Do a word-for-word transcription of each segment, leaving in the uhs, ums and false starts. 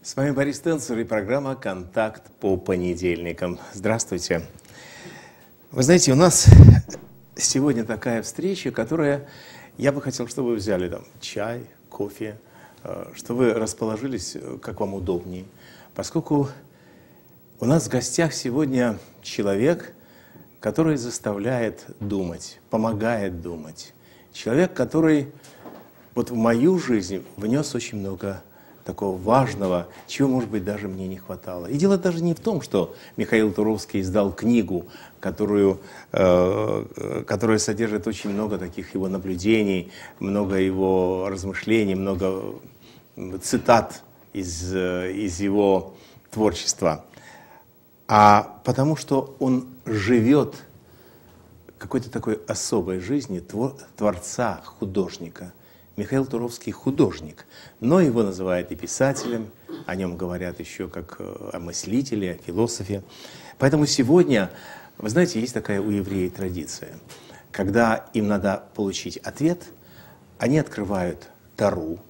С вами Борис Тенцер и программа «Контакт по понедельникам». Здравствуйте. Вы знаете, у нас сегодня такая встреча, которая, я бы хотел, чтобы вы взяли там чай, кофе, что вы расположились, как вам удобнее, поскольку у нас в гостях сегодня человек, который заставляет думать, помогает думать. Человек, который вот в мою жизнь внес очень много такого важного, чего, может быть, даже мне не хватало. И дело даже не в том, что Михаил Туровский издал книгу, которую, э, которая содержит очень много таких его наблюдений, много его размышлений, много цитат из, из его творчества, а потому что он живет какой-то такой особой жизнью твор, творца, художника. Михаил Туровский художник, но его называют и писателем, о нем говорят еще как о мыслителе, о философе. Поэтому сегодня, вы знаете, есть такая у евреев традиция. Когда им надо получить ответ, они открывают Тору,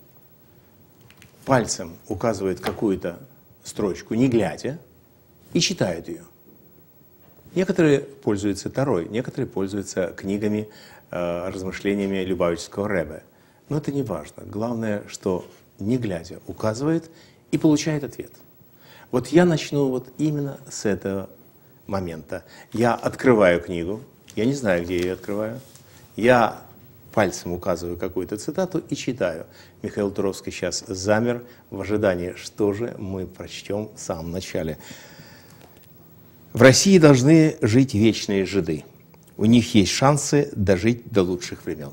пальцем указывают какую-то строчку, не глядя, и читают ее. Некоторые пользуются Торой, некоторые пользуются книгами, э, размышлениями Любавического Ребе. Но это не важно. Главное, что не глядя указывает и получает ответ. Вот я начну вот именно с этого момента. Я открываю книгу, я не знаю, где я ее открываю. Я пальцем указываю какую-то цитату и читаю. Михаил Туровский сейчас замер в ожидании, что же мы прочтем в самом начале. В России должны жить вечные жиды. У них есть шансы дожить до лучших времен.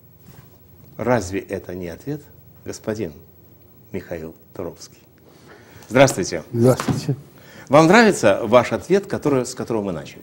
Разве это не ответ, господин Михаил Туровский? Здравствуйте. Здравствуйте. Вам нравится ваш ответ, который, с которого мы начали?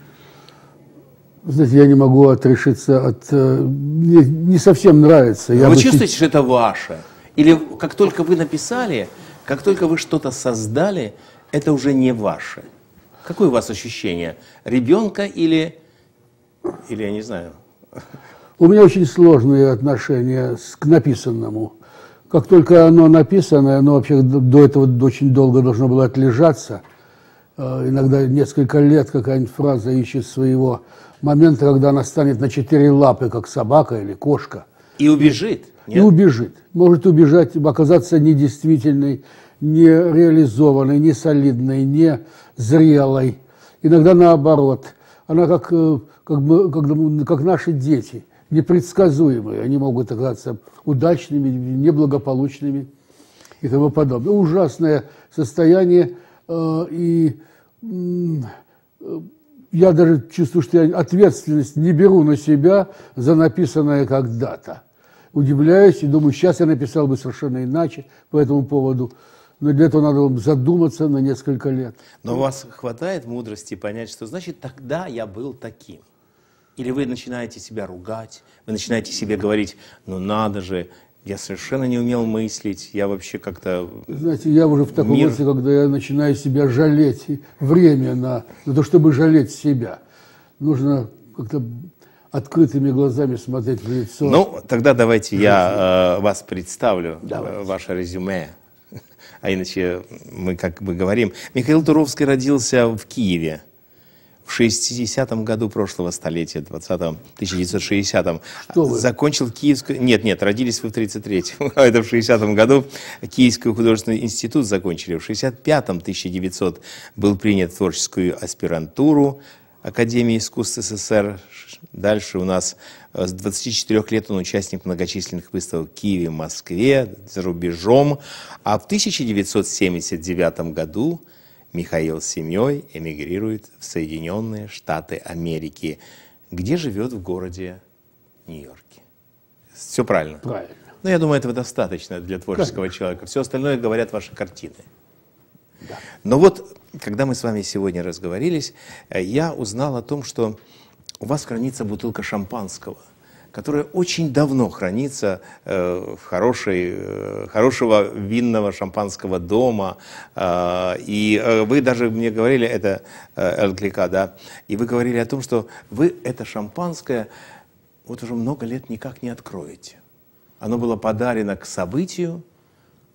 Знаете, я не могу отрешиться от... Мне не совсем нравится. Я вы бы... чувствуете, что это ваше? Или как только вы написали, как только вы что-то создали, это уже не ваше? Какое у вас ощущение? Ребенка или... Или я не знаю... У меня очень сложные отношения к написанному. Как только оно написано, оно вообще до этого очень долго должно было отлежаться. Иногда несколько лет какая-нибудь фраза ищет своего момента, когда она станет на четыре лапы, как собака или кошка. И убежит. Нет? И убежит. Может убежать, оказаться недействительной, не реализованной, не солидной, не зрелой. Иногда наоборот. Она как, как, бы, как, как наши дети. Непредсказуемые. Они могут оказаться удачными, неблагополучными и тому подобное. Ужасное состояние. И я даже чувствую, что я ответственность не беру на себя за написанное когда-то. Удивляюсь и думаю, сейчас я написал бы совершенно иначе по этому поводу. Но для этого надо было задуматься на несколько лет. Но у вас хватает мудрости понять, что значит тогда я был таким? Или вы начинаете себя ругать, вы начинаете себе говорить, ну надо же, я совершенно не умел мыслить, я вообще как-то... Знаете, я уже в таком мир... возрасте, когда я начинаю себя жалеть, время на, на то, чтобы жалеть себя. Нужно как-то открытыми глазами смотреть в лицо. Ну, тогда давайте я э, вас представлю, давайте. Ваше резюме. А иначе мы как бы говорим. Михаил Туровский родился в Киеве. В шестидесятом году прошлого столетия, двадцатом, тысяча девятьсот шестидесятом, закончил Киевскую... Нет, нет, родились вы в тридцать третьем, а это в шестидесятом году Киевский художественный институт закончили. В шестьдесят пятом, тысяча девятисотом, был принят в творческую аспирантуру Академии искусств СССР. Дальше у нас с двадцати четырёх лет он участник многочисленных выставок в Киеве, Москве, за рубежом. А в тысяча девятьсот семьдесят девятом году Михаил с семьей эмигрирует в Соединенные Штаты Америки, где живет в городе Нью-Йорке. Все правильно? Правильно. Но я думаю, этого достаточно для творческого Конечно. человека. Все остальное говорят ваши картины. Да. Но вот, когда мы с вами сегодня разговорились, я узнал о том, что у вас хранится бутылка шампанского, которая очень давно хранится э, в хорошей, э, хорошего винного шампанского дома. Э, и э, вы даже мне говорили, это э, Эль Клика, да, и вы говорили о том, что вы это шампанское вот уже много лет никак не откроете. Оно было подарено к событию,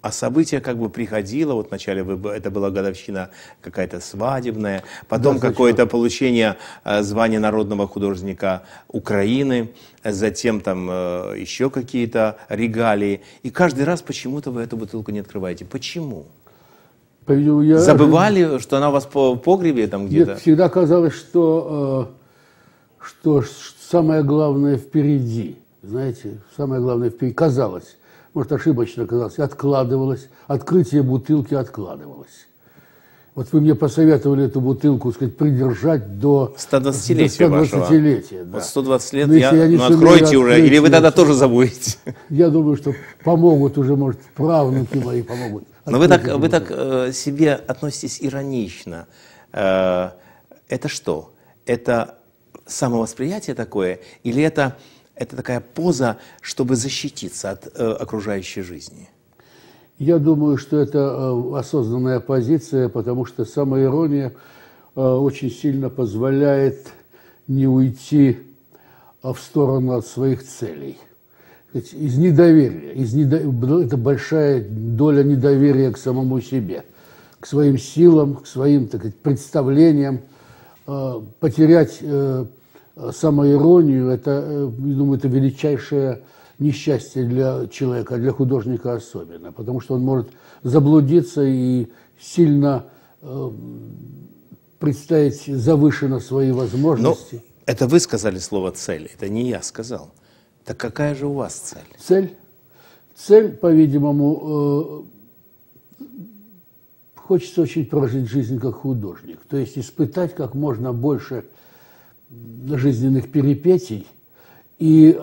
а событие как бы приходило, вот вначале вы, это была годовщина какая-то свадебная, потом да, какое-то получение э, звания народного художника Украины, затем там э, еще какие-то регалии. И каждый раз почему-то вы эту бутылку не открываете. Почему? Я... Забывали, что она у вас по погребе там где-то? Нет, всегда казалось, что, э, что самое главное впереди. Знаете, самое главное впереди. Казалось. Может, ошибочно казалось, откладывалось, открытие бутылки откладывалось. Вот вы мне посоветовали эту бутылку, сказать, придержать до стодвадцатилетия вашего. Да. Вот сто двадцать лет, я, я, я ну, откройте уже, или вы тогда тоже забудете. Я думаю, что помогут уже, может, правнуки мои помогут. Но вы так, вы так э, себе относитесь иронично. Э, это что? Это самовосприятие такое, или это... Это такая поза, чтобы защититься от э, окружающей жизни? Я думаю, что это э, осознанная позиция, потому что самоирония э, очень сильно позволяет не уйти э, в сторону от своих целей. Из недоверия. Из недо... Это большая доля недоверия к самому себе, к своим силам, к своим, так сказать, представлениям. Э, потерять... Э, самоиронию, это, я думаю, это величайшее несчастье для человека, для художника особенно, потому что он может заблудиться и сильно э, представить завышенно свои возможности. Но это вы сказали слово «цель», это не я сказал. Так какая же у вас цель? Цель? Цель, по-видимому, э, хочется очень прожить жизнь как художник, то есть испытать как можно больше жизненных перипетий и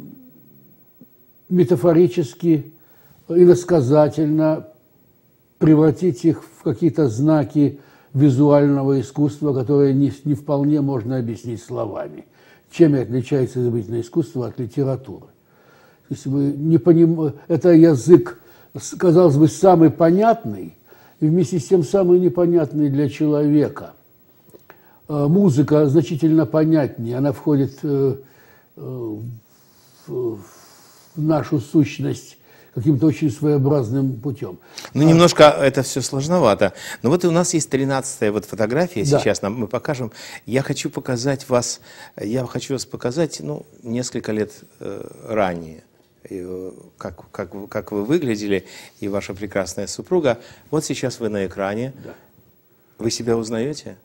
метафорически, иносказательно превратить их в какие-то знаки визуального искусства, которые не, не вполне можно объяснить словами. Чем отличается изобразительное искусство от литературы? Если вы не поним... Это язык, казалось бы, самый понятный и вместе с тем самый непонятный для человека. Музыка значительно понятнее, она входит э, э, в, в нашу сущность каким-то очень своеобразным путем. Ну, а... немножко это все сложновато. Но вот и у нас есть тринадцатая вот фотография, да. Сейчас нам мы покажем. Я хочу показать вас, я хочу вас показать, ну, несколько лет э, ранее, и, как, как, как вы выглядели, и ваша прекрасная супруга. Вот сейчас вы на экране. Да. Вы себя узнаете?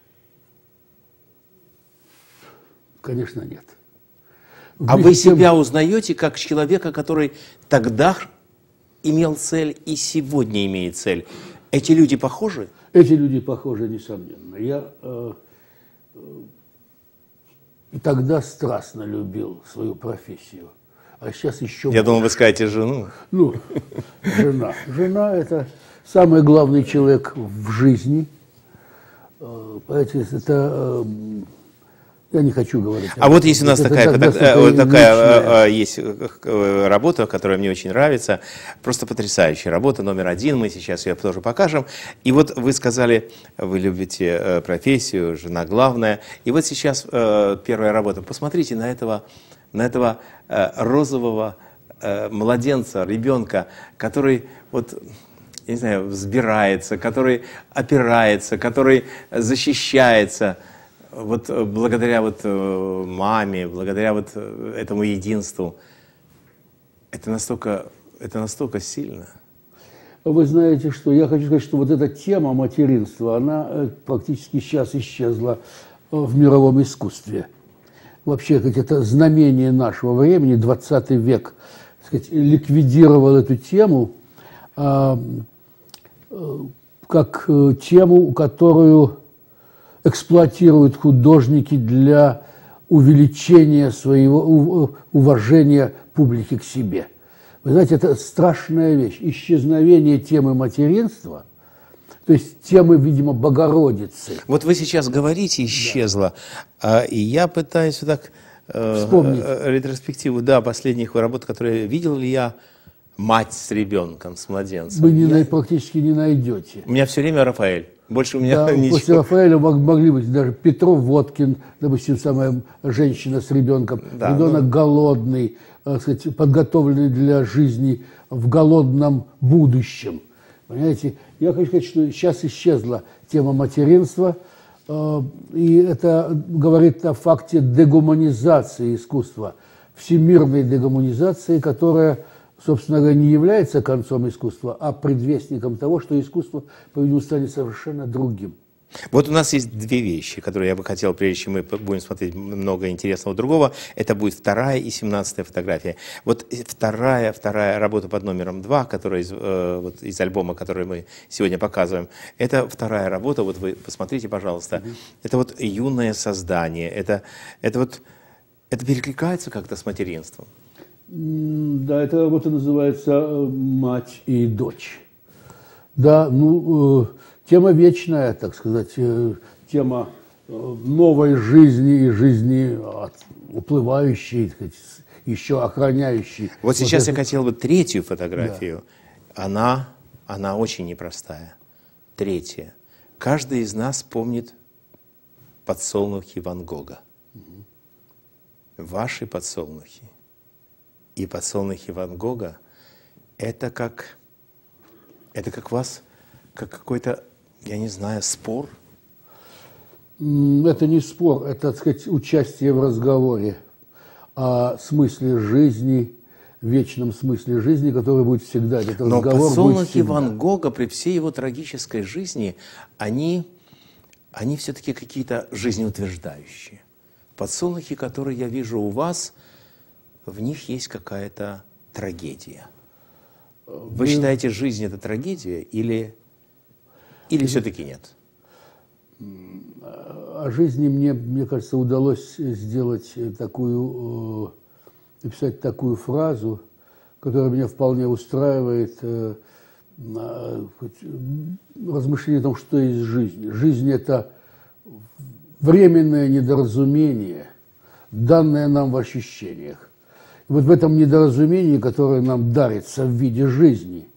Конечно, нет. А вы себя узнаете как человека, который тогда имел цель и сегодня имеет цель? Эти люди похожи? Эти люди похожи, несомненно. Я э, э, и тогда страстно любил свою профессию, а сейчас еще... Я думал, вы скажете жену. Ну, жена. Жена – это самый главный человек в жизни. Понимаете, это... Я не хочу говорить. А вот есть у нас это, такая, это, это, вот такая есть работа, которая мне очень нравится, просто потрясающая работа, номер один, мы сейчас ее тоже покажем. И вот вы сказали, вы любите профессию, жена главная. И вот сейчас первая работа. Посмотрите на этого, на этого розового младенца, ребенка, который вот... я не знаю, взбирается, который опирается, который защищается. Вот благодаря вот маме, благодаря вот этому единству, это настолько, это настолько сильно. Вы знаете, что я хочу сказать, что вот эта тема материнства, она практически сейчас исчезла в мировом искусстве. Вообще, как это знамение нашего времени, двадцатый век, так сказать, ликвидировал эту тему а, как тему, которую эксплуатируют художники для увеличения своего уважения публики к себе. Вы знаете, это страшная вещь. Исчезновение темы материнства, то есть темы, видимо, Богородицы. Вот вы сейчас говорите «исчезла», да. И я пытаюсь вот так вспомнить э, ретроспективу, да, последних работ, которые видел ли я, мать с ребенком, с младенцем. Вы не, я... практически не найдете. У меня все время Рафаэль. Больше у меня да, ничего. После Рафаэля могли быть даже Петров, Водкин, допустим, самая женщина с ребенком, да, ребенок ну... голодный, так сказать, подготовленный для жизни в голодном будущем. Понимаете, я хочу сказать, что сейчас исчезла тема материнства, и это говорит о факте дегуманизации искусства, всемирной дегуманизации, которая, собственно говоря, не является концом искусства, а предвестником того, что искусство, по-видимому, станет совершенно другим. Вот у нас есть две вещи, которые я бы хотел, прежде чем мы будем смотреть много интересного другого. Это будет вторая и семнадцатая фотография. Вот вторая, вторая работа под номером два, которая из, э, вот из альбома, который мы сегодня показываем, это вторая работа. Вот вы посмотрите, пожалуйста. Mm-hmm. Это вот юное создание. Это, это вот это перекликается как-то с материнством. Mm, да, эта работа называется «Мать и дочь». Да, ну... Э... Тема вечная, так сказать, тема новой жизни и жизни уплывающей, так сказать, еще охраняющей. Вот сейчас вот я это... хотел бы третью фотографию. Да. Она, она очень непростая. Третья. Каждый из нас помнит подсолнухи Ван Гога. Угу. Ваши подсолнухи и подсолнухи Ван Гога – это как, это как вас, как какой-то, я не знаю, спор? Это не спор, это, так сказать, участие в разговоре о смысле жизни, вечном смысле жизни, который будет всегда. Этот Но разговор подсолнухи будет всегда. Ван Гога при всей его трагической жизни, они, они все-таки какие-то жизнеутверждающие. Подсолнухи, которые я вижу у вас, в них есть какая-то трагедия. Вы считаете, жизнь – это трагедия или... Или все-таки нет? О жизни мне, мне кажется, удалось сделать такую, написать такую фразу, которая меня вполне устраивает. Размышление о том, что есть жизнь. Жизнь – это временное недоразумение, данное нам в ощущениях. И вот в этом недоразумении, которое нам дарится в виде жизни,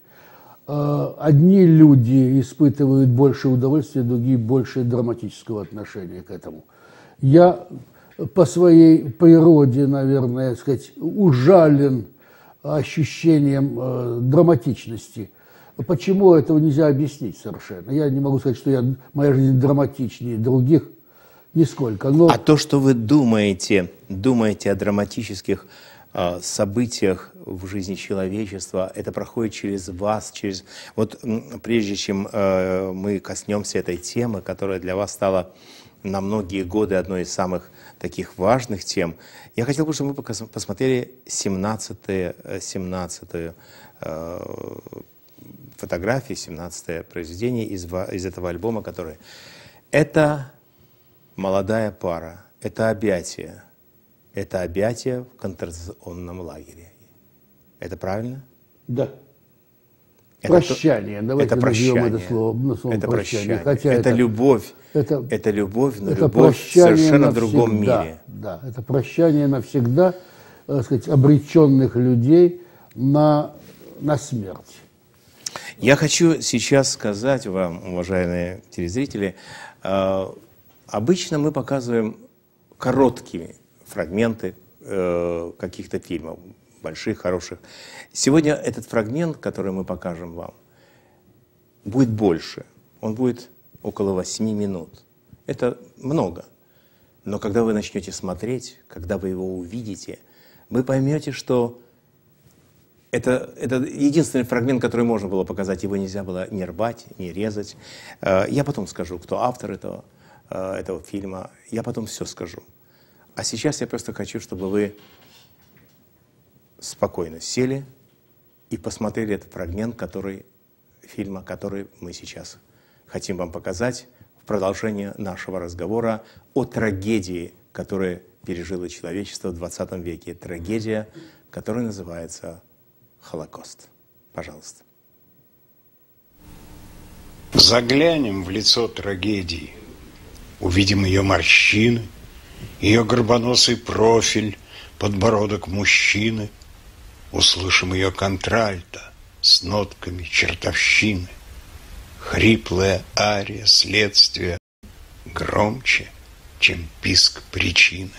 одни люди испытывают больше удовольствия, другие больше драматического отношения к этому. Я по своей природе, наверное, сказать, ужален ощущением э, драматичности. Почему этого нельзя объяснить совершенно? Я не могу сказать, что я, моя жизнь драматичнее других, нисколько. Но... А то, что вы думаете, думаете о драматических событиях в жизни человечества, это проходит через вас, через... Вот прежде чем э, мы коснемся этой темы, которая для вас стала на многие годы одной из самых таких важных тем, я хотел бы, чтобы мы посмотрели семнадцатую, семнадцатую э, фотографию, семнадцатое произведение из, из этого альбома, который... Это молодая пара, это объятие. Это объятие в концентрационном лагере. Это правильно? Да. Это прощание. Давайте это прощание. Это слово, на слово это прощание. прощание. Хотя это, это любовь. Это, это любовь, но это любовь совершенно в другом навсегда. мире. Да, это прощание навсегда, так сказать, обреченных людей на, на смерть. Я хочу сейчас сказать вам, уважаемые телезрители, э, обычно мы показываем короткими фрагменты э, каких-то фильмов, больших, хороших. Сегодня этот фрагмент, который мы покажем вам, будет больше. Он будет около восьми минут. Это много. Но когда вы начнете смотреть, когда вы его увидите, вы поймете, что это, это единственный фрагмент, который можно было показать. Его нельзя было ни рвать, ни резать. Э, я потом скажу, кто автор этого, э, этого фильма. Я потом все скажу. А сейчас я просто хочу, чтобы вы спокойно сели и посмотрели этот фрагмент который, фильма, который мы сейчас хотим вам показать в продолжение нашего разговора о трагедии, которую пережило человечество в двадцатом веке. Трагедия, которая называется Холокост. Пожалуйста. Заглянем в лицо трагедии, увидим ее морщины, ее горбоносый профиль, подбородок мужчины, услышим ее контральто с нотками чертовщины, хриплая ария следствия громче, чем писк причины.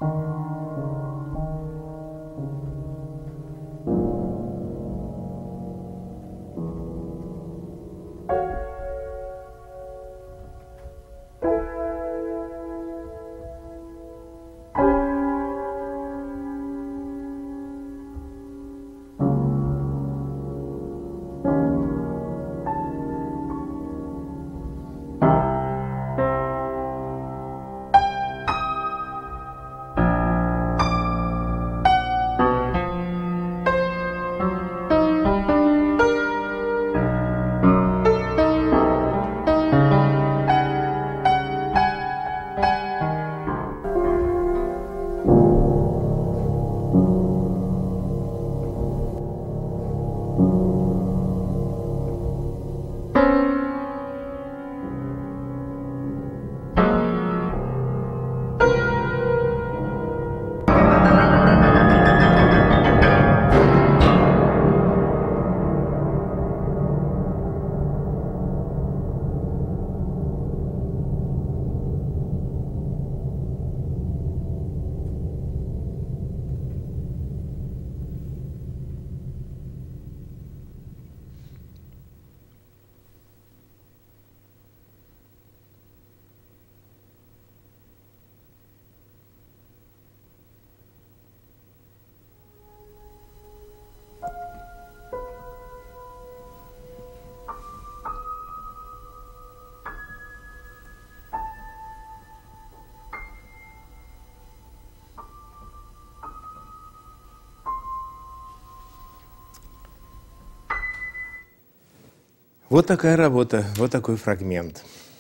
Вот такая работа, вот такой фрагмент.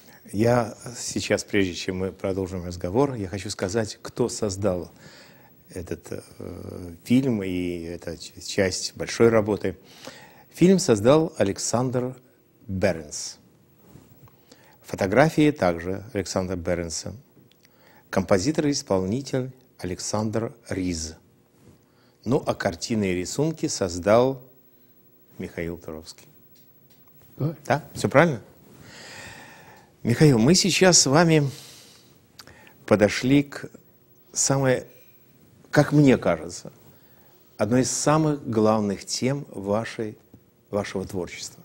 Я сейчас, прежде чем мы продолжим разговор, я хочу сказать, кто создал этот э, фильм, и это часть большой работы. Фильм создал Александр Беренс. Фотографии также Александра Беренса. Композитор и исполнитель Александр Риз. Ну, а картины и рисунки создал Михаил Туровский. Да? Да? Все правильно? Михаил, мы сейчас с вами подошли к самой, как мне кажется, одной из самых главных тем вашей, вашего творчества.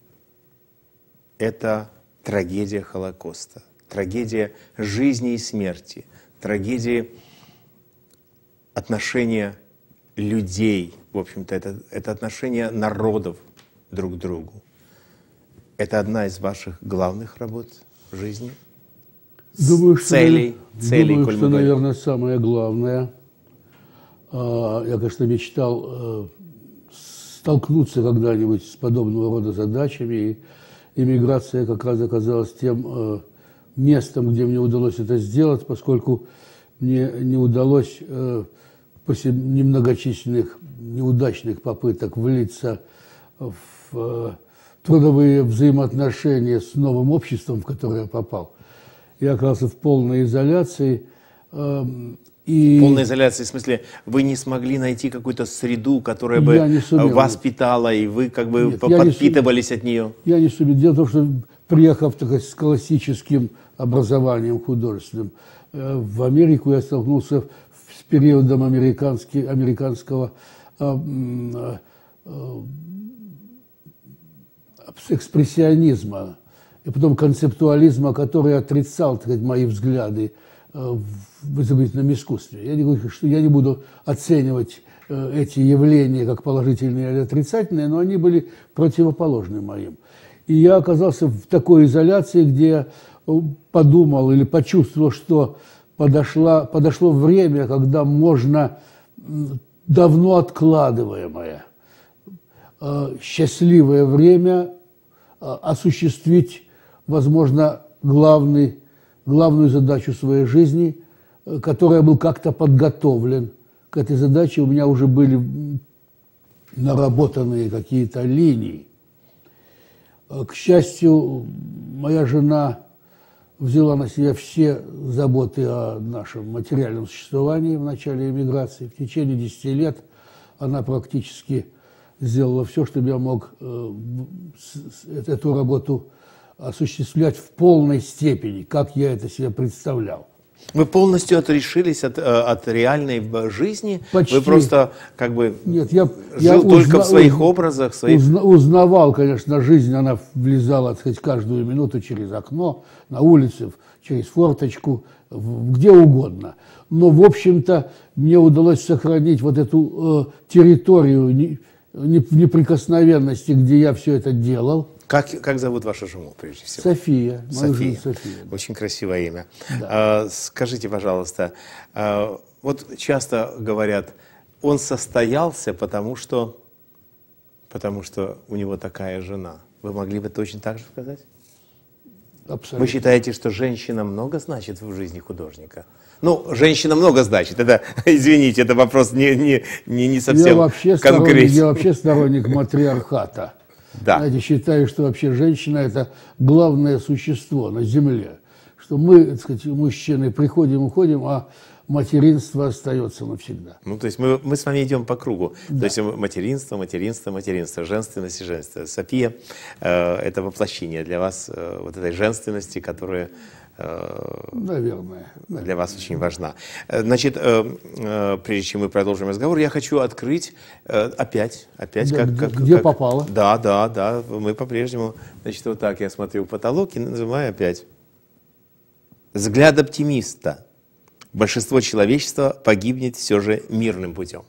Это трагедия Холокоста, трагедия жизни и смерти, трагедия отношения людей, в общем-то, это, это отношение народов друг к другу. Это одна из ваших главных работ в жизни? Думаю, что, целей, целей, думаю, коль что мы говорим. наверное, самое главное. Я, конечно, мечтал столкнуться когда-нибудь с подобного рода задачами. И эмиграция как раз оказалась тем местом, где мне удалось это сделать, поскольку мне не удалось после немногочисленных неудачных попыток влиться в трудовые взаимоотношения с новым обществом, в которое я попал. Я оказался в полной изоляции. Э, и... Полной изоляции, в смысле, вы не смогли найти какую-то среду, которая бы вас питала, и вы как бы Нет, подпитывались сум... от нее? Я не сумел. Дело в том, что приехав так, с классическим образованием художественным, э, в Америку я столкнулся с периодом американского э, э, э, экспрессионизма и потом концептуализма, который отрицал, так сказать, мои взгляды в изобразительном искусстве. Я не говорю, что я не буду оценивать эти явления как положительные или отрицательные, но они были противоположны моим. И я оказался в такой изоляции, где подумал или почувствовал, что подошло, подошло время, когда можно давно откладываемое счастливое время осуществить, возможно, главный, главную задачу своей жизни, которая был как-то подготовлен к этой задаче. У меня уже были наработанные какие-то линии. К счастью, моя жена взяла на себя все заботы о нашем материальном существовании в начале эмиграции. В течение десяти лет она практически сделала все, чтобы я мог э, с, эту работу осуществлять в полной степени, как я это себе представлял. Вы полностью отрешились от, от реальной жизни? Почти. Вы просто как бы Нет, я, жил я только узна, в своих уз, образах? Своих... Узна, узнавал, конечно, жизнь, она влезала, так сказать, каждую минуту через окно, на улице, через форточку, где угодно. Но, в общем-то, мне удалось сохранить вот эту э, территорию не, не, неприкосновенности, где я все это делал. Как, как зовут вашу жену, прежде всего? София. София. София. Очень красивое имя. Да. А, скажите, пожалуйста, а, вот часто говорят, он состоялся, потому что, потому что у него такая жена. Вы могли бы точно так же сказать? Абсолютно. Вы считаете, что женщина много значит в жизни художника? Ну, женщина много значит. Это, извините, это вопрос не, не, не, не совсем я вообще конкретный. Сторонник, я вообще сторонник матриархата. Да. Знаете, считаю, что вообще женщина – это главное существо на земле. Что мы, так сказать, мужчины, приходим, уходим, а материнство остается навсегда. Ну, то есть мы, мы с вами идем по кругу. Да. То есть материнство, материнство, материнство, женственность и женство. София э, – это воплощение для вас э, вот этой женственности, которая э, Наверное, наверное. для вас очень важна. Значит, э, э, прежде чем мы продолжим разговор, я хочу открыть э, опять, опять Да, как, где, как, где как- попало? Да, да, да. Мы по-прежнему, значит, вот так я смотрю в потолок и называю опять. Взгляд оптимиста. Большинство человечества погибнет все же мирным путем.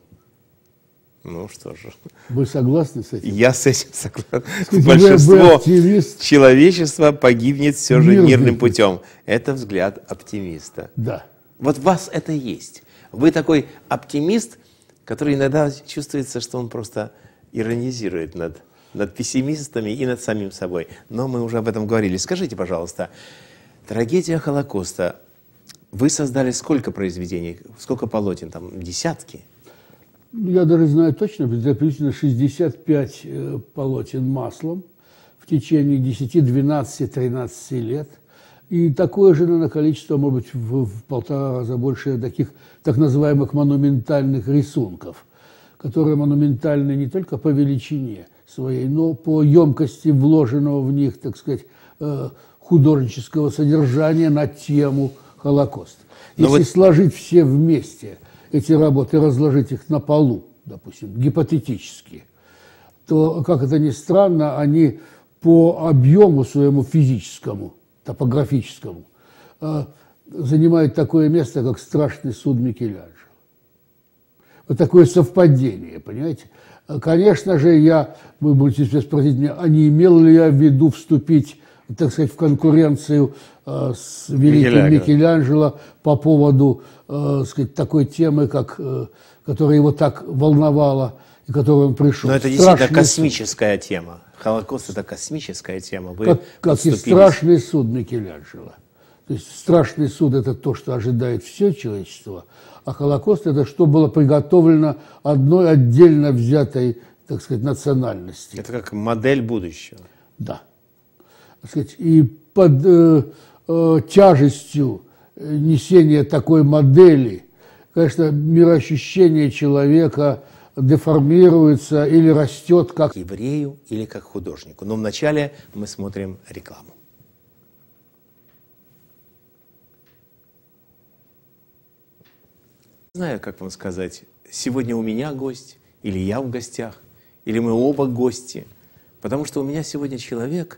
Ну что же, Вы согласны с этим? я с этим согласен. Вы- вы Большинство оптимист? человечества погибнет все же Мирным мирным путем. путем. Это взгляд оптимиста. Да. Вот в вас это есть. Вы такой оптимист, который иногда чувствуется, что он просто иронизирует над, над пессимистами и над самим собой. Но мы уже об этом говорили. Скажите, пожалуйста, трагедия Холокоста. Вы создали сколько произведений, сколько полотен, там десятки? Я даже знаю точно, приблизительно шестьдесят пять э, полотен маслом в течение десяти, двенадцати, тринадцати лет. И такое же, наверное, количество, может быть, в, в полтора раза больше таких так называемых монументальных рисунков, которые монументальны не только по величине своей, но по емкости вложенного в них, так сказать, э, художнического содержания на тему Холокост. Но Если вот- сложить все вместе эти работы, разложить их на полу, допустим, гипотетически, то, как это ни странно, они по объему своему физическому, топографическому, э, занимают такое место, как «Страшный суд Микеланджело». Вот такое совпадение, понимаете? Конечно же, я, вы будете сейчас спросить меня, а не имел ли я в виду вступить, так сказать, в конкуренцию э, с великим Микеланджело. Микеланджело по поводу, э, сказать, такой темы, как, э, которая его так волновала и к которой он пришел. Но это действительно Страшный космическая тема. Холокост – это космическая тема. Вы суд. Как, как и подступились. страшный суд Микеланджело. То есть страшный суд – это то, что ожидает все человечество, а Холокост – это что было приготовлено одной отдельно взятой, так сказать, национальности. Это как модель будущего. Да. Так сказать, и под э, э, тяжестью э, несения такой модели, конечно, мироощущение человека деформируется или растет как... Еврею или как художнику. Но вначале мы смотрим рекламу. Не знаю, как вам сказать, сегодня у меня гость, или я в гостях, или мы оба гости. Потому что у меня сегодня человек,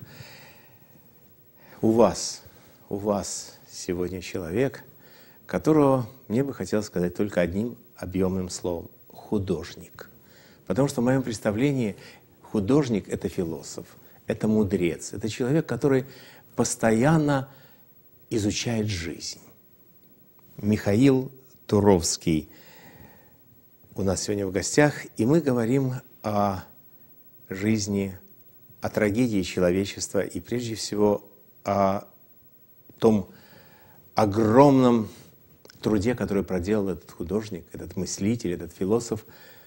у вас, у вас сегодня человек, которого мне бы хотелось сказать только одним объемным словом – художник. Потому что в моем представлении художник – это философ, это мудрец, это человек, который постоянно изучает жизнь. Михаил Туровский у нас сегодня в гостях, и мы говорим о жизни, о трагедии человечества и прежде всего о том огромном труде, который проделал этот художник, этот мыслитель, этот философ,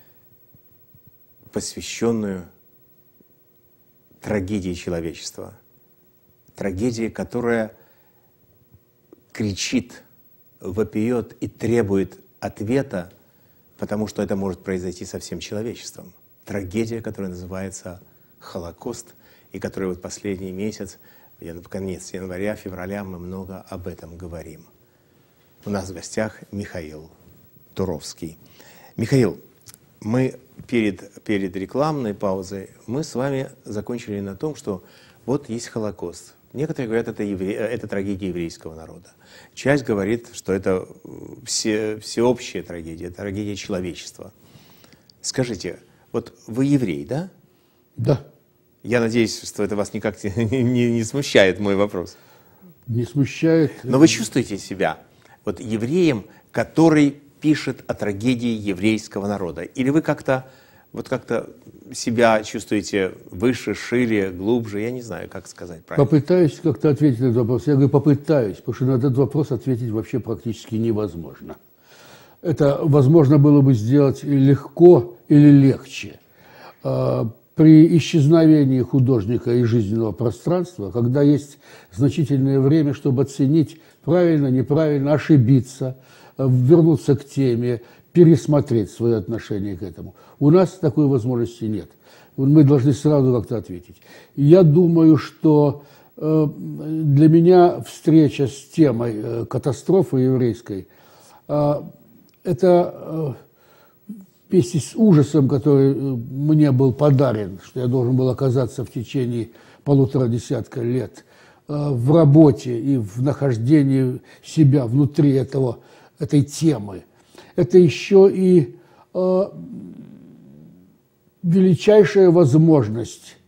посвященную трагедии человечества. Трагедии, которая кричит, вопиет и требует ответа, потому что это может произойти со всем человечеством. Трагедия, которая называется Холокост, и которая вот последний месяц, конец января, февраля, мы много об этом говорим. У нас в гостях Михаил Туровский. Михаил, мы перед, перед рекламной паузой, мы с вами закончили на том, что вот есть Холокост. Некоторые говорят, это, евре... это трагедия еврейского народа. Часть говорит, что это все... всеобщая трагедия, трагедия человечества. Скажите, вот вы еврей, да? Да. Я надеюсь, что это вас никак не, не, не смущает, мой вопрос. Не смущает. Но вы чувствуете себя вот евреем, который пишет о трагедии еврейского народа? Или вы как-то вот как-то себя чувствуете выше, шире, глубже? Я не знаю, как сказать правильно. Попытаюсь как-то ответить на этот вопрос. Я говорю, попытаюсь, потому что на этот вопрос ответить вообще практически невозможно. Это возможно было бы сделать легко или легче. При исчезновении художника из жизненного пространства, когда есть значительное время, чтобы оценить правильно, неправильно, ошибиться, вернуться к теме, пересмотреть свое отношение к этому. У нас такой возможности нет. Мы должны сразу как-то ответить. Я думаю, что для меня встреча с темой катастрофы еврейской – это вместе с ужасом, который мне был подарен, что я должен был оказаться в течение полутора десятка лет в работе и в нахождении себя внутри этого, этой темы. Это еще и э, величайшая возможность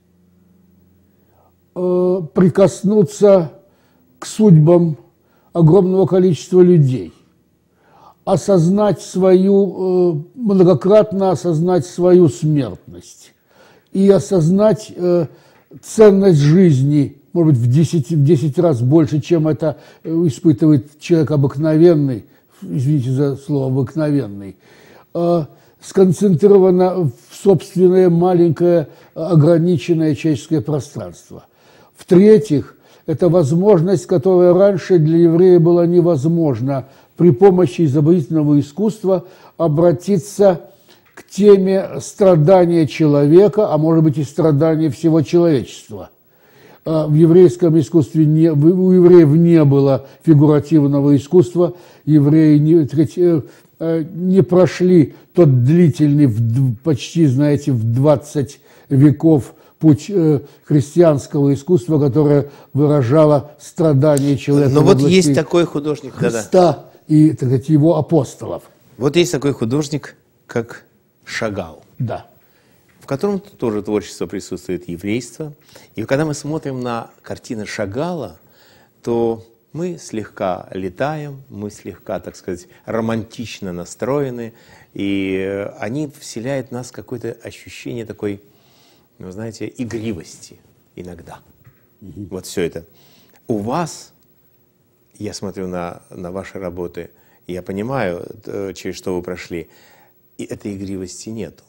э, прикоснуться к судьбам огромного количества людей, осознать свою, э, многократно осознать свою смертность и осознать э, ценность жизни, может быть, в десять, в десять раз больше, чем это испытывает человек обыкновенный, извините за слово «обыкновенный», э, сконцентрировано в собственное маленькое ограниченное человеческое пространство. В-третьих, это возможность, которая раньше для еврея была невозможна, при помощи изобразительного искусства обратиться к теме страдания человека, а может быть и страдания всего человечества. В еврейском искусстве не, у евреев не было фигуративного искусства, евреи не, так сказать, не прошли тот длительный, почти, знаете, в двадцать веков путь христианского искусства, которое выражало страдания человека. Но вот есть такой художник, Христа да-да. и, так сказать, его апостолов. Вот есть такой художник, как Шагал. Да. В котором тоже творчество присутствует, еврейство. И когда мы смотрим на картины Шагала, то мы слегка летаем, мы слегка, так сказать, романтично настроены, и они вселяют в нас какое-то ощущение такой, ну, знаете, игривости иногда. Mm-hmm. Вот все это. У вас, я смотрю на, на ваши работы, я понимаю, через что вы прошли, и этой игривости нету.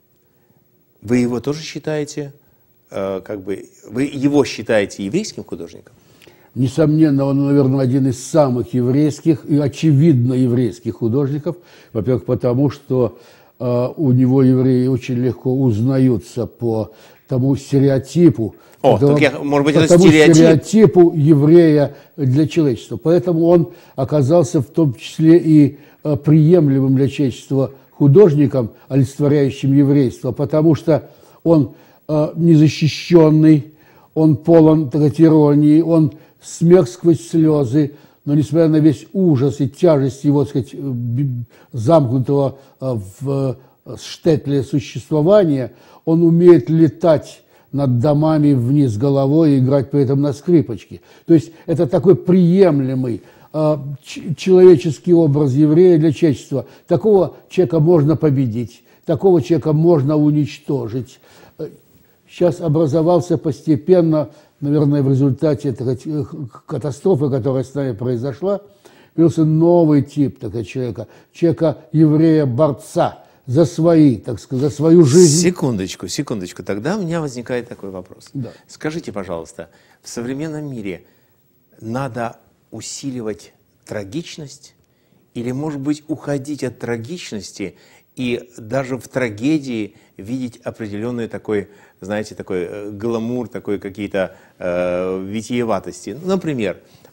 Вы его тоже считаете, э, как бы, вы его считаете еврейским художником? Несомненно, он, наверное, один из самых еврейских и очевидно еврейских художников. Во-первых, потому что э, у него евреи очень легко узнаются по тому стереотипу, О, потому, так я, может быть, по это тому стереотип? стереотипу еврея для человечества. Поэтому он оказался в том числе и э, приемлемым для человечества художником, олицетворяющим еврейство, потому что он э, незащищенный, он полон, так сказать, иронии, он смех сквозь слезы, но несмотря на весь ужас и тяжесть его, так сказать, замкнутого э, в э, штетле существования, он умеет летать над домами вниз головой и играть при этом на скрипочке. То есть это такой приемлемый человеческий образ еврея для человечества. Такого человека можно победить, такого человека можно уничтожить. Сейчас образовался постепенно, наверное, в результате так сказать, катастрофы, которая с нами произошла, появился новый тип такого человека, человека еврея-борца за свои, так сказать, за свою жизнь. Секундочку, секундочку. Тогда у меня возникает такой вопрос. Да. Скажите, пожалуйста, в современном мире надо усиливать трагичность или, может быть, уходить от трагичности и даже в трагедии видеть определенный такой, знаете, такой гламур, такой какие-то э, витиеватости. Например,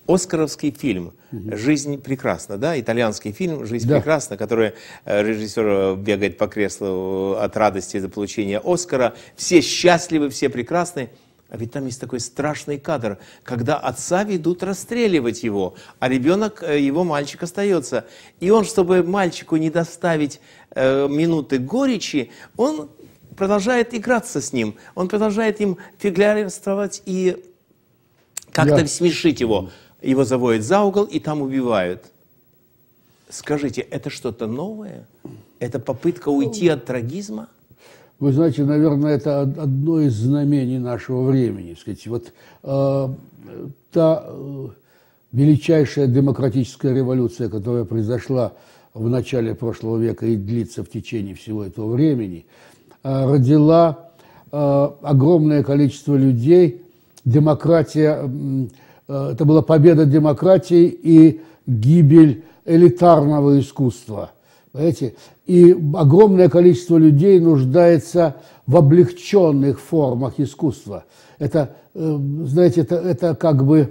оскаровский фильм «Жизнь прекрасна», да, итальянский фильм «Жизнь Да. прекрасна», который э, режиссер бегает по креслу от радости за получение Оскара. Все счастливы, все прекрасны. А ведь там есть такой страшный кадр, когда отца ведут расстреливать его, а ребенок, э, его мальчик остается. И он, чтобы мальчику не доставить э, минуты горечи, он продолжает играться с ним, он продолжает им фиглярствовать и как-то Я... смешить его. Его заводят за угол и там убивают. Скажите, это что-то новое? Это попытка уйти от трагизма? Вы знаете, наверное, это одно из знамений нашего времени. Сказать. Вот э, та э, величайшая демократическая революция, которая произошла в начале прошлого века и длится в течение всего этого времени, э, родила э, огромное количество людей. Демократия, э, это была победа демократии и гибель элитарного искусства. Понимаете? И огромное количество людей нуждается в облегченных формах искусства. Это, э, знаете, это, это как бы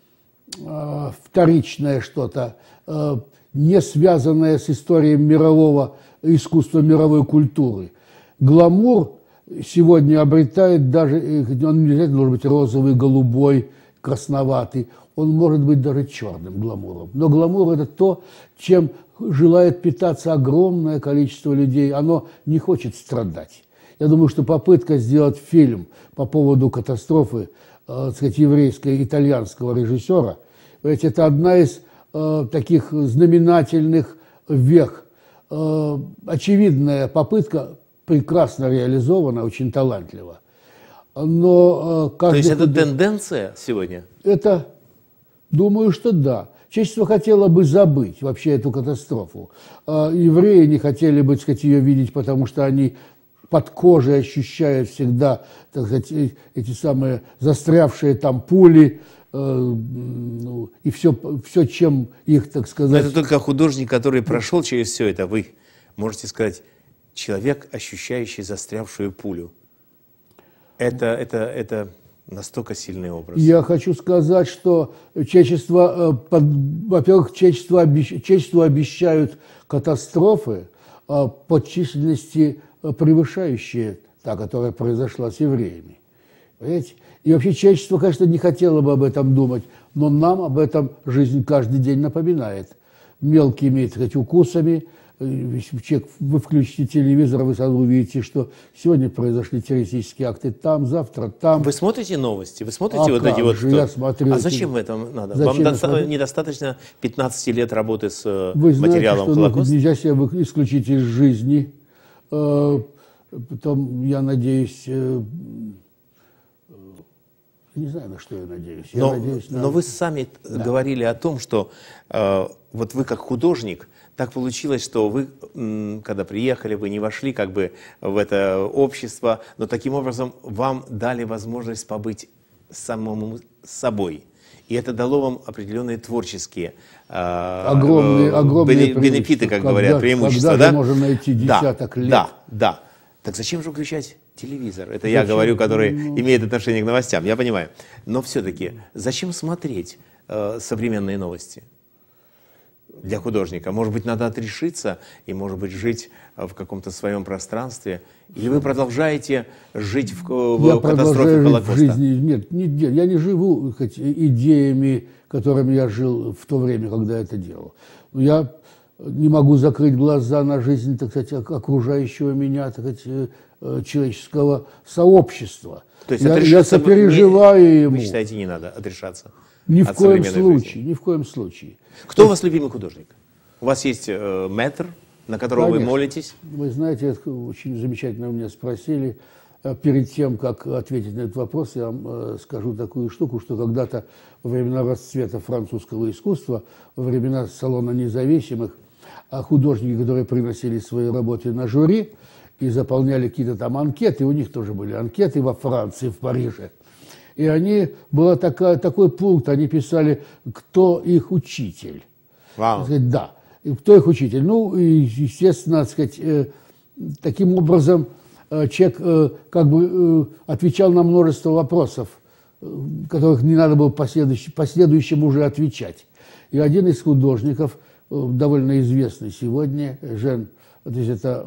э, вторичное что-то, э, не связанное с историей мирового искусства, мировой культуры. Гламур сегодня обретает даже, он не обязательно должен быть розовый, голубой, красноватый, он может быть даже черным гламуром. Но гламур – это то, чем желает питаться огромное количество людей. Оно не хочет страдать. Я думаю, что попытка сделать фильм по поводу катастрофы, э, так сказать, еврейско-итальянского режиссера, это одна из э, таких знаменательных вех. Э, очевидная попытка, прекрасно реализована, очень талантливо. Но, э, То есть это худ... тенденция сегодня? Это, думаю, что да. Человечество хотело бы забыть вообще эту катастрофу. Э, евреи не хотели бы, так сказать, ее видеть, потому что они под кожей ощущают всегда, так сказать, эти самые застрявшие там пули, э, ну, и все, все, чем их, так сказать... Но это только художник, который прошел через все это. Вы можете сказать, человек, ощущающий застрявшую пулю. Это, это, это настолько сильный образ. Я хочу сказать, что человечество, во-первых, человечество, человечеству обещают катастрофы по численности превышающие та, которая произошла с евреями. Понимаете? И вообще человечество, конечно, не хотело бы об этом думать, но нам об этом жизнь каждый день напоминает. Мелкими, так сказать, укусами. Вы включите телевизор, вы сразу увидите, что сегодня произошли террористические акты там, завтра там. Вы смотрите новости? Вы смотрите а вот как эти вот... же, я смотрю, а зачем в этом надо? Зачем Вам доста... недостаточно пятнадцати лет работы с вы знаете, материалом что, Холокоста? Ну, нельзя себя исключить из жизни. Потом, я надеюсь... Не знаю, на что я надеюсь. Я но, надеюсь на... но вы сами да. говорили о том, что э, вот вы как художник, так получилось, что вы, когда приехали, вы не вошли как бы в это общество, но таким образом вам дали возможность побыть самому собой. И это дало вам определенные творческие э, огромные, огромные бенефиты, как когда, говорят, преимущества. Когда да? же можно найти десяток да, лет? Да, да. Так зачем же включать телевизор? Это зачем? Я говорю, который ну... имеет отношение к новостям, я понимаю. Но все-таки зачем смотреть э, современные новости для художника? Может быть, надо отрешиться и, может быть, жить в каком-то своем пространстве? Или вы продолжаете жить в, в я катастрофе Холокоста? В жизни. Нет, не, я не живу хоть, идеями, которыми я жил в то время, когда это делал. Я не могу закрыть глаза на жизнь, так сказать, окружающего меня, так сказать, человеческого сообщества. То есть я, я сопереживаю не, ему. Вы считаете, не надо отрешаться? Ни в коем случае, жизни? ни в коем случае. Кто у вас любимый художник? У вас есть э, мэтр, на которого Конечно. Вы молитесь? Вы знаете, очень замечательно у меня спросили. Перед тем, как ответить на этот вопрос, я вам скажу такую штуку, что когда-то во времена расцвета французского искусства, во времена салона независимых, художники, которые приносили свои работы на жюри и заполняли какие-то там анкеты, у них тоже были анкеты во Франции, в Париже. И они, был такой пункт, они писали, кто их учитель. Вау. Сказать, да, и кто их учитель. Ну, и, естественно, сказать, э, таким образом э, человек э, как бы э, отвечал на множество вопросов которых не надо было последующим, последующим уже отвечать. И один из художников, довольно известный сегодня, Жен, то есть это,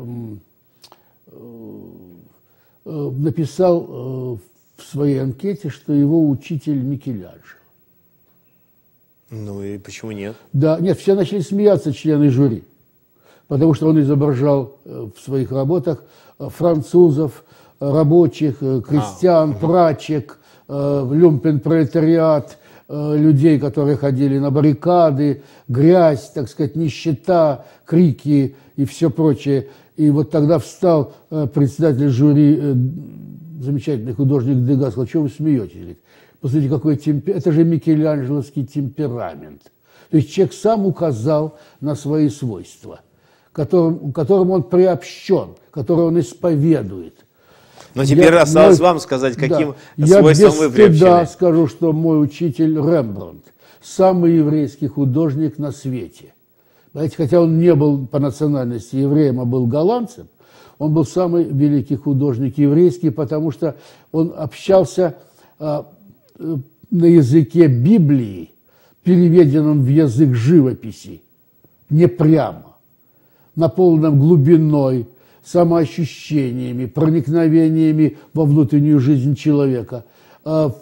написал в своей анкете, что его учитель Микеланджело. Ну и почему нет? Да, нет, все начали смеяться, члены жюри, потому что он изображал в своих работах французов, рабочих, крестьян, а, прачек, люмпен-пролетариат, людей, которые ходили на баррикады, грязь, так сказать, нищета, крики и все прочее. И вот тогда встал председатель жюри, замечательный художник Дега, сказал: что вы смеетесь? Говорит, посмотрите, какой темпер... это же микеланджеловский темперамент. То есть человек сам указал на свои свойства, которым, которым он приобщен, которые он исповедует. Но теперь я, осталось мой, вам сказать, каким да, свойством вы приобщены. Я без стыда скажу, что мой учитель Рембрандт самый еврейский художник на свете. Знаете, хотя он не был по национальности евреем, а был голландцем, он был самый великий художник еврейский, потому что он общался а, на языке Библии, переведенном в язык живописи, не прямо, наполненном глубиной, самоощущениями, проникновениями во внутреннюю жизнь человека. Он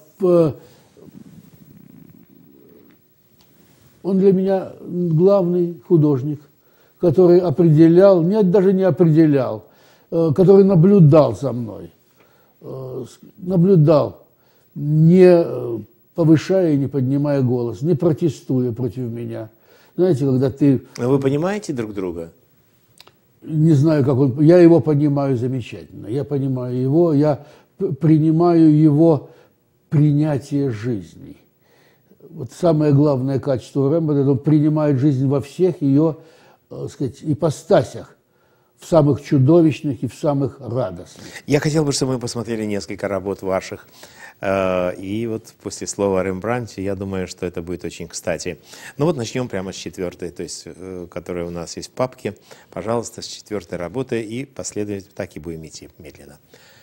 для меня главный художник, который определял, нет, даже не определял, который наблюдал за мной, наблюдал, не повышая и не поднимая голос, не протестуя против меня. Знаете, когда ты... Вы понимаете друг друга? Не знаю, как он... Я его понимаю замечательно. Я понимаю его, я принимаю его принятие жизни. Вот самое главное качество Рембрандта, он принимает жизнь во всех ее, так сказать, ипостасях, в самых чудовищных и в самых радостных. Я хотел бы, чтобы мы посмотрели несколько работ ваших. И вот после слова о Рембрандте, я думаю, что это будет очень кстати. Ну вот начнем прямо с четвертой, то есть, которая у нас есть в папке. Пожалуйста, с четвертой работы, и последовательно так и будем идти медленно.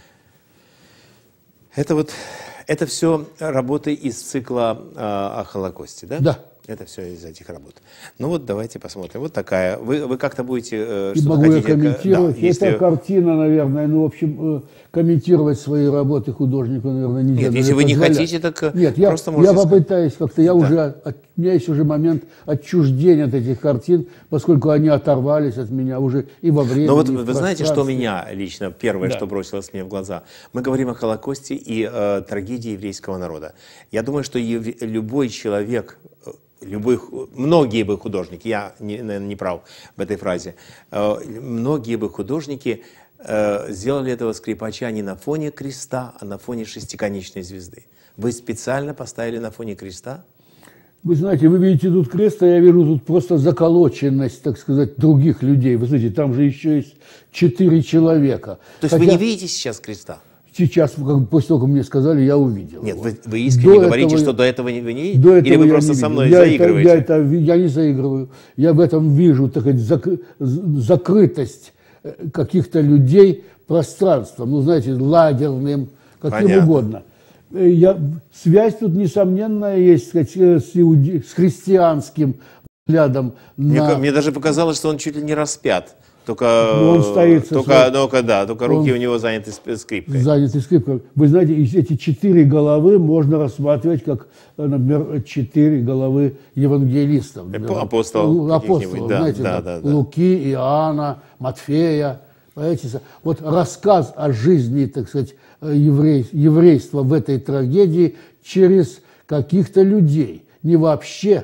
Это вот, это все работы из цикла о Холокосте, да? Да. Это все из этих работ. Ну вот давайте посмотрим. Вот такая. Вы, вы как-то будете э, что-то могу хотите... Могу я комментировать? Да, если... Это картина, наверное. Ну, в общем, э, комментировать свои работы художнику, наверное, нельзя. Нет, если вы не хотите, так Нет, просто я, можете... я попытаюсь как-то. Я да. уже, от, у меня есть уже момент отчуждения от этих картин, поскольку они оторвались от меня уже и во времени. Но вот и вы знаете, что меня лично, первое, да. что бросилось мне в глаза? Мы говорим о Холокосте и э, трагедии еврейского народа. Я думаю, что ев... любой человек... Любой, многие бы художники, я не, наверное, не прав в этой фразе, э, многие бы художники э, сделали этого скрипача не на фоне креста, а на фоне шестиконечной звезды. Вы специально поставили на фоне креста? Вы знаете, вы видите тут крест, а я вижу тут просто заколоченность, так сказать, других людей. Вы знаете, там же еще есть четыре человека. То есть Хотя... вы не видите сейчас креста? Сейчас, как, после того, как мне сказали, я увидел. Нет, вы, вы искренне до говорите, этого, что до этого вы не видите? До этого Или вы просто со мной я заигрываете? Это, я, это, я не заигрываю. Я в этом вижу, так сказать, зак, закрытость каких-то людей пространством, ну, знаете, ладерным, каким Понятно. Угодно. Я, связь тут, несомненная, есть, сказать, с, иуди, с христианским взглядом. Мне, на... мне даже показалось, что он чуть ли не распят. Только, он стоит только, своей... только, да, только руки он у него заняты скрипкой. Заняты скрипкой. Вы знаете, эти четыре головы можно рассматривать как, например, четыре головы евангелистов. Апостолов. Апостолов, да, знаете, да, да, да, Луки, Иоанна, Матфея. Понимаете? Вот рассказ о жизни, так сказать, еврей, еврейства в этой трагедии через каких-то людей. Не вообще.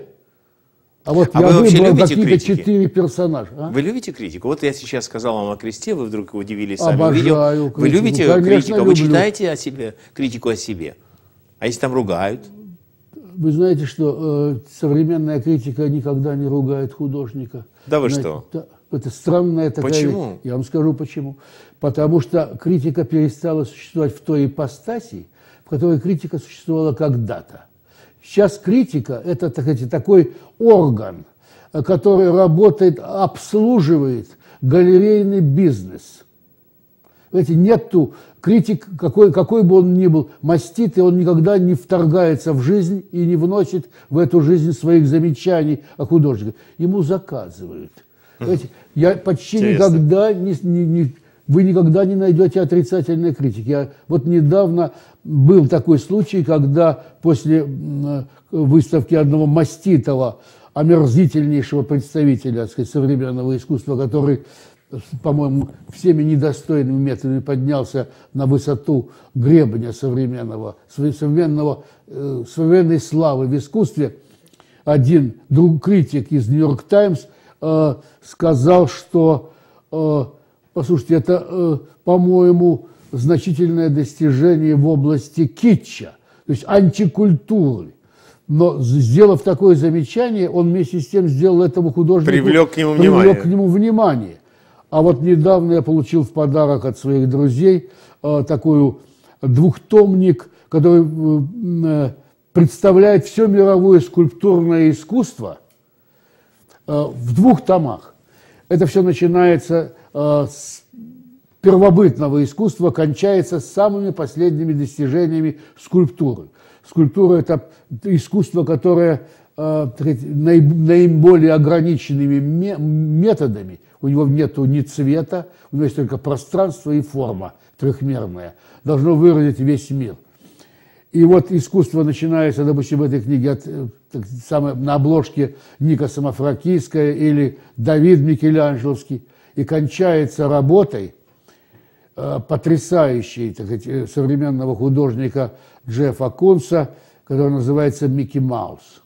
А вот а я выбрал какие-то четыре персонажа. А? Вы любите критику? Вот я сейчас сказал вам о кресте, вы вдруг удивились сами. Обожаю критику. Вы любите Конечно, критику? люблю. Вы читаете о себе, критику о себе? А если там ругают? Вы знаете, что э, современная критика никогда не ругает художника. Да вы знаете, что? Да, это странная такая... Почему? Я вам скажу почему. Потому что критика перестала существовать в той ипостаси, в которой критика существовала когда-то. Сейчас критика – это, так сказать, такой орган, который работает, обслуживает галерейный бизнес. Знаете, нету критик, какой, какой бы он ни был маститый, он никогда не вторгается в жизнь и не вносит в эту жизнь своих замечаний о художнике. Ему заказывают. Знаете, я почти Интересно. никогда не, не, не, вы никогда не найдете отрицательной критики. Я, вот недавно был такой случай, когда после выставки одного маститого, омерзительнейшего представителя, так сказать, современного искусства, который, по-моему, всеми недостойными методами поднялся на высоту гребня современного, современного, э, современной славы в искусстве, один друг, критик из «Нью-Йорк Таймс» э, сказал, что, э, послушайте, это, э, по-моему, значительное достижение в области китча, то есть антикультуры. Но, сделав такое замечание, он вместе с тем сделал этому художнику... Привлек к нему привлек внимание. К нему внимание. А вот недавно я получил в подарок от своих друзей э, такой двухтомник, который э, представляет все мировое скульптурное искусство э, в двух томах. Это все начинается э, с первобытного искусства, кончается с самыми последними достижениями скульптуры. Скульптура – это искусство, которое э, наиболее ограниченными методами, у него нет ни цвета, у него есть только пространство и форма трехмерная, должно выразить весь мир. И вот искусство начинается, допустим, в этой книге от, так, самое, на обложке Ника Самофракийская или Давид Микеланджеловский, и кончается работой э, потрясающей, так сказать, современного художника Джеффа Кунса, который называется «Микки Маус».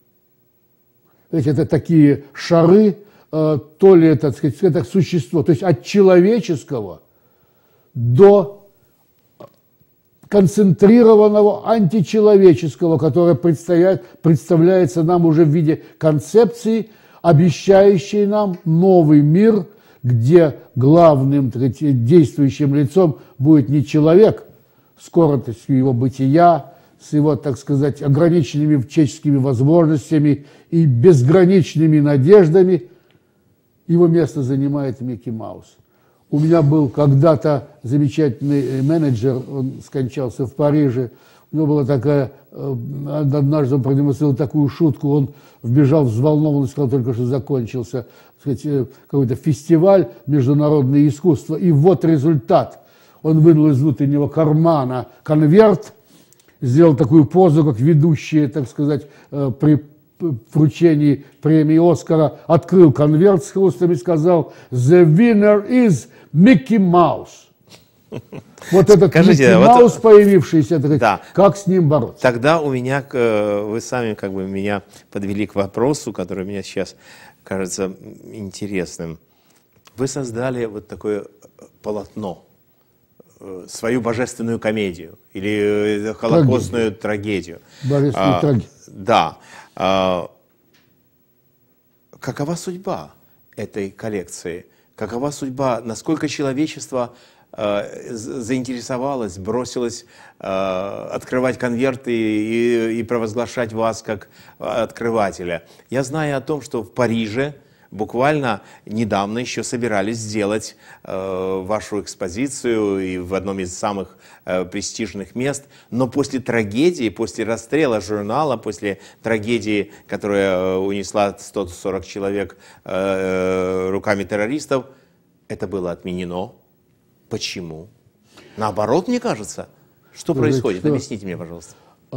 Это такие шары, э, то ли это, так сказать, это существо, то есть от человеческого до концентрированного античеловеческого, которое предстоит, представляется нам уже в виде концепции, обещающей нам новый мир, где главным, так сказать, действующим лицом будет не человек, скоротостью его бытия, с его, так сказать, ограниченными человеческими возможностями и безграничными надеждами, его место занимает Микки Маус. У меня был когда-то замечательный менеджер, он скончался в Париже, у него была такая, однажды он продемонстрировал такую шутку, он вбежал взволнованно, сказал, только что закончился, так сказать, какой-то фестиваль международное искусство, и вот результат. Он вынул из внутреннего кармана конверт, сделал такую позу, как ведущие, так сказать, при вручении премии «Оскара», открыл конверт с хрустом и сказал «The winner is Mickey Mouse». Вот этот Скажите, Микки вот, Маус, появившийся, так, да. Как с ним бороться? Тогда у меня, вы сами как бы меня подвели к вопросу, который мне сейчас кажется интересным. Вы создали вот такое полотно, свою божественную комедию или холокостную трагедию. Божественную а, трагедию. Да. А, какова судьба этой коллекции? Какова судьба, насколько человечество э, заинтересовалось, бросилось э, открывать конверты и, и провозглашать вас как открывателя? Я знаю о том, что в Париже буквально недавно еще собирались сделать э, вашу экспозицию и в одном из самых э, престижных мест, но после трагедии, после расстрела журнала, после трагедии, которая э, унесла сто сорок человек э, руками террористов, это было отменено. Почему? Наоборот, мне кажется. Что происходит? Что? Объясните мне, пожалуйста.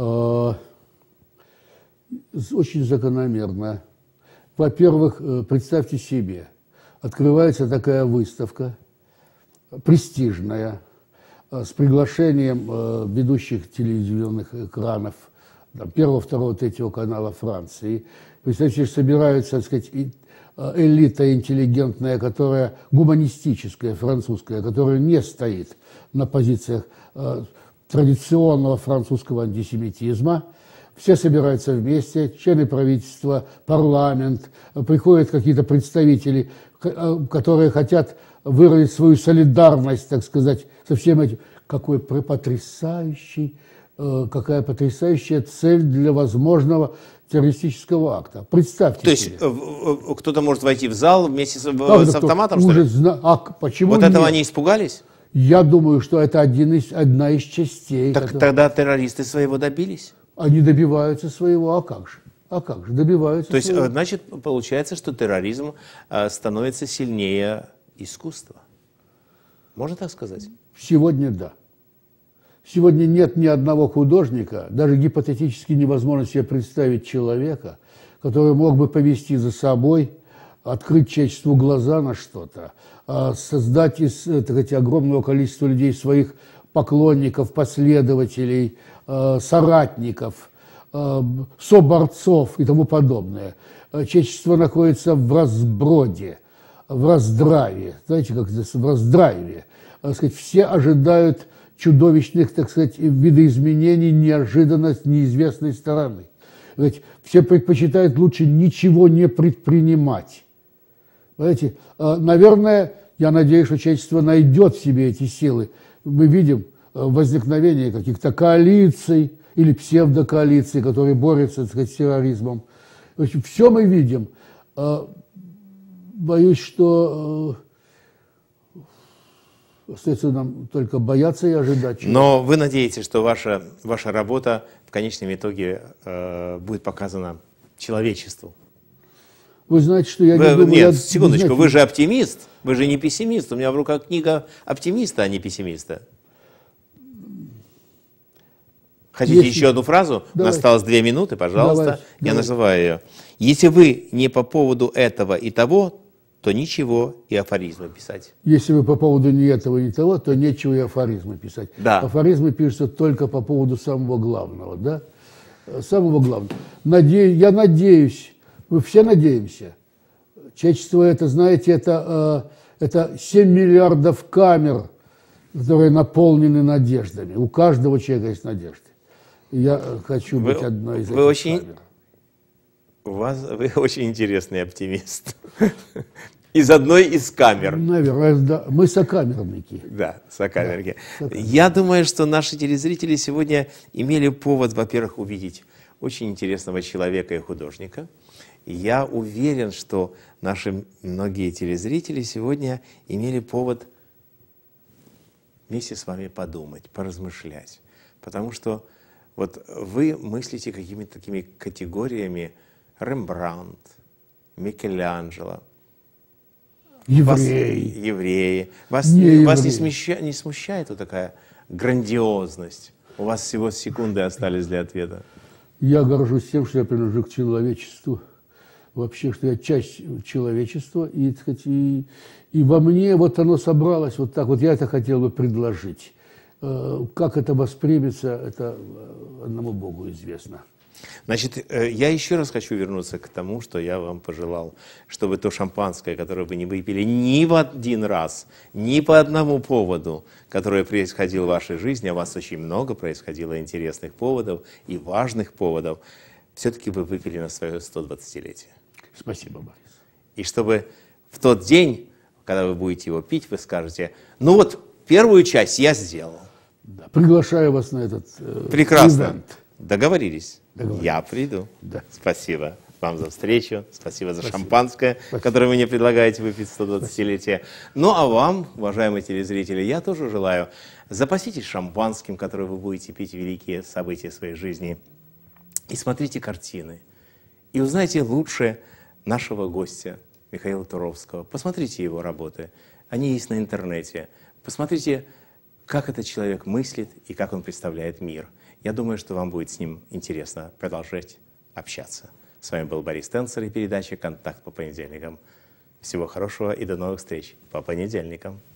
Очень закономерно. Во-первых, представьте себе, открывается такая выставка, престижная, с приглашением ведущих телевизионных экранов первого, второго, третьего канала Франции. Представьте, собираются, так сказать, элита интеллигентная, которая гуманистическая, французская, которая не стоит на позициях традиционного французского антисемитизма. Все собираются вместе, члены правительства, парламент, приходят какие-то представители, которые хотят выразить свою солидарность, так сказать, со всем этим. Какой потрясающий, какая потрясающая цель для возможного террористического акта. Представьте То себе. То есть кто-то может войти в зал вместе с, с автоматом, что ли? А почему Вот нет? этого они испугались? Я думаю, что это один из, одна из частей. Так которая... тогда террористы своего добились? Они добиваются своего, а как же? А как же? Добиваются То есть, своего. значит, получается, что терроризм становится сильнее искусства. Можно так сказать? Сегодня да. Сегодня нет ни одного художника, даже гипотетически невозможно себе представить человека, который мог бы повести за собой, открыть человечеству глаза на что-то, создать из, так сказать, огромного количества людей своих поклонников, последователей, соратников, соборцов и тому подобное. Человечество находится в разброде, в раздраве. Знаете, как здесь в раздраве. Так сказать, все ожидают чудовищных, так сказать, видоизменений неожиданно с неизвестной стороны. Ведь все предпочитают лучше ничего не предпринимать. Понимаете? Наверное, я надеюсь, что человечество найдет в себе эти силы. Мы видим возникновение каких-то коалиций или псевдокоалиций, которые борются, так сказать, с терроризмом. В общем, все мы видим. Боюсь, что остается нам только бояться и ожидать. Но вы надеетесь, что ваша, ваша работа в конечном итоге э, будет показана человечеству? Вы знаете, что я вы, не думаю... Нет, я, секундочку, знаете, вы же оптимист, вы же не пессимист. У меня в руках книга оптимиста, а не пессимиста. Хотите Если... еще одну фразу? Давайте. У нас осталось две минуты, пожалуйста. Давайте. Я Давайте. называю ее. Если вы не по поводу этого и того, то ничего и афоризмы писать. Если вы по поводу ни этого, ни того, то нечего и афоризмы писать. Да. Афоризмы пишутся только по поводу самого главного, да? Самого главного. Наде... Я надеюсь, мы все надеемся. Человечество это, знаете, это, это семь миллиардов камер, которые наполнены надеждами. У каждого человека есть надежды. Я хочу быть вы, одной из вы этих очень, камер. У вас, вы очень интересный оптимист. Из одной из камер. Наверное, да. Мы сокамерники. Да, сокамерники. Да, Я думаю, что наши телезрители сегодня имели повод, во-первых, увидеть очень интересного человека и художника. Я уверен, что наши многие телезрители сегодня имели повод вместе с вами подумать, поразмышлять. Потому что вот вы мыслите какими-то такими категориями: Рембрандт, Микеланджело, Евреи. Вас, евреи. Вас, не, вас евреи. не, смещает, не смущает вот такая грандиозность? У вас всего секунды остались для ответа. Я горжусь тем, что я принадлежу к человечеству. Вообще, что я часть человечества. И, так сказать, и, и во мне вот оно собралось вот так. Вот я это хотел бы предложить. Как это воспримется, это одному Богу известно. Значит, я еще раз хочу вернуться к тому, что я вам пожелал, чтобы то шампанское, которое вы не выпили ни в один раз, ни по одному поводу, которое происходило в вашей жизни, а у вас очень много происходило интересных поводов и важных поводов, все-таки вы выпили на свое сто двадцатилетие. Спасибо, Борис. И чтобы в тот день, когда вы будете его пить, вы скажете: ну вот, первую часть я сделал. Да, приглашаю вас на этот э, Прекрасно. ивент. Договорились. Договорились. Я приду. Да. Спасибо вам за встречу, спасибо за Спасибо. шампанское, Спасибо. которое вы мне предлагаете выпить в сто двадцатилетие. Ну а вам, уважаемые телезрители, я тоже желаю: запаситесь шампанским, которое вы будете пить в великие события своей жизни, и смотрите картины, и узнайте лучше нашего гостя Михаила Туровского. Посмотрите его работы, они есть на интернете. Посмотрите, как этот человек мыслит и как он представляет мир. Я думаю, что вам будет с ним интересно продолжать общаться. С вами был Борис Тенцер и передача «Контакт по понедельникам». Всего хорошего и до новых встреч по понедельникам.